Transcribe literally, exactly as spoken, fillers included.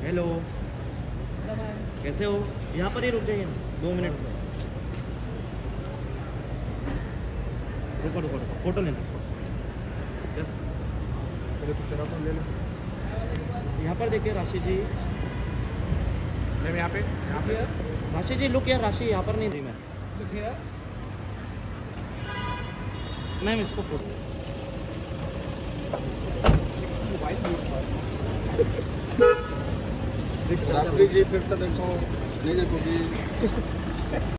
Hello, कैसे हो? यहाँ पर ही रुक जाइए ना, दो मिनट रुको रुको रुको, फोटो लेना। पहले तो तेरा फोन ले लो। यहाँ पर देखिए राशि जी, मैम यहाँ पे यहाँ पे राशि जी लुक यार, राशि यहाँ पर नहीं दी मैं। मैम इसको फोटो राशि जी फिर से देखो, नहीं देखोगी।